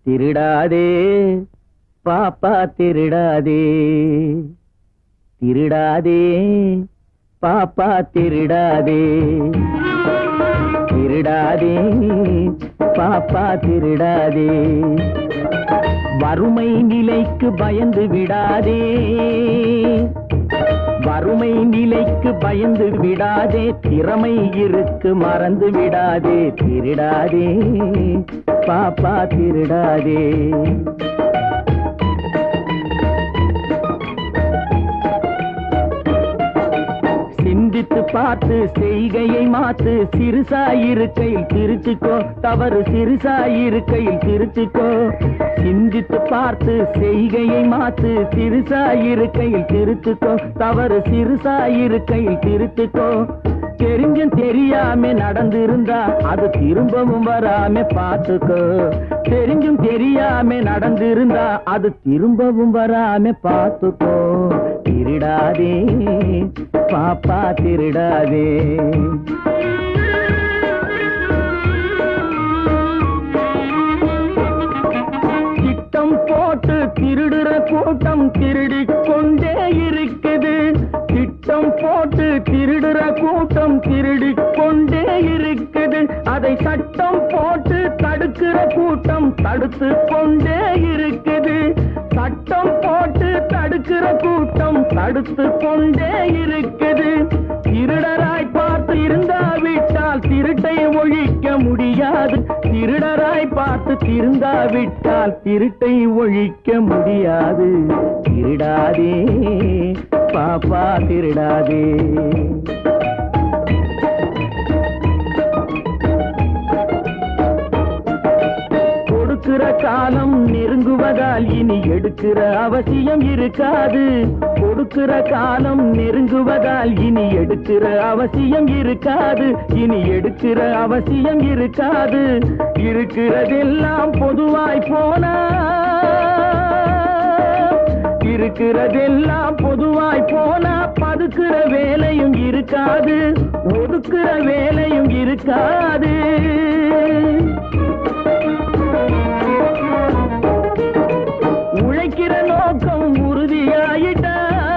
திருடாதே பாப்பா திருடாதே, திருடாதே பாப்பா திருடாதே, திருடாதே பாப்பா திருடாதே, வறுமை நிலைக்கு பயந்து விடாதே, வறுமை நிலைக்கு பயந்து விடாதே, திறமை இருக்கு மறந்து விடாதே, திருடாதே பாப்பா திருடாதே. சிந்தித்து பார்த்து செய்கையை மாத்து, சிறுசாயிருக்கையில் திருத்திக்கோ, தவறு சிறுசாயிருக்கையில் திருத்திக்கோ. சிந்தித்து பார்த்து செய்கையை மாத்து, சிறுசாயிருக்கையில் திருத்திக்கோ, தவறு சிறுசாயிருக்கையில் திருத்திக்கோ. தெரிஞ்சும் தெரியாம நடந்திருந்தா அது திரும்பவும் வராம பார்த்துக்கோ, தெரிஞ்சும் தெரியாம நடந்திருந்தா அது திரும்பவும் வராம பார்த்துக்கோ. திருடாதே பாப்பா திருடாதே. திட்டம் போட்டு திருடுற கூட்டம் திருடிக் கொண்டே இருக்குது, திட்டம் போட்டு திருடுற கூட்டம் திருடிக் கொண்டே இருக்குது, அதை சட்டம் போட்டு தடுக்கிற கூட்டம் தடுத்து கொண்டே இருக்குது, சட்டம் போட்டு தடுக்கிற கூட்டம் தடுத்து கொண்டே இருக்குது. திருடராய் பார்த்து இருந்தாவிட்டால் திருட்டை ஒழிக்க முடியாது, திருடராய் பார்த்து திருந்தாவிட்டால் திருட்டை ஒழிக்க முடியாது. திருடாதே பாப்பா திருடாதே. கொடுக்கிற காலம் நெருங்குவதால் இனி எடுக்கிற அவசியம் இருக்காது, கொடுக்கிற காலம் நெருங்குவதால் இனி எடுக்கிற அவசியம் இருக்காது, இனி எடுக்கிற அவசியம் இருக்காது. இருக்கிறதெல்லாம் பொதுவாய் போனா, இருக்கிறதெல்லாம் பொதுவாய் போனா பதுக்கிற வேலையும் இருக்காது, ஒதுக்குற வேலையும் இருக்காது. உழைக்கிற நோக்கம் உறுதியாயிட்டா,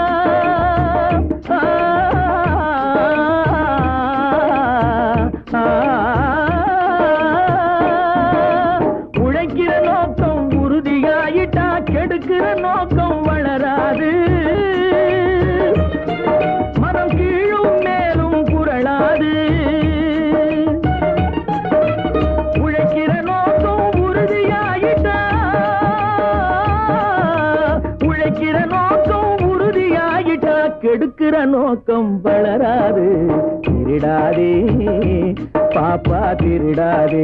உழைக்கிற நோக்கம் உறுதியாயிட்டா கெடுக்கிற நோக்கம் வளராது, மரம் கீழும் மேலும் புரளாது. உழைக்கிற நோக்கம் உறுதியாயிட்டா, உழைக்கிற நோக்கம் உறுதியாயிட்டா கெடுக்கிற நோக்கம் வளராது. திருடாதே பாப்பா திருடாதே,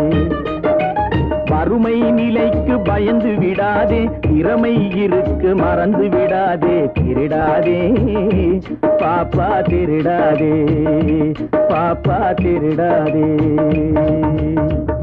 வறுமை நிலைக்கு பயந்து விடாதே, திறமை இருக்கு மறந்து விடாதே, திருடாதே பாப்பா திருடாதே, பாப்பா திருடாதே.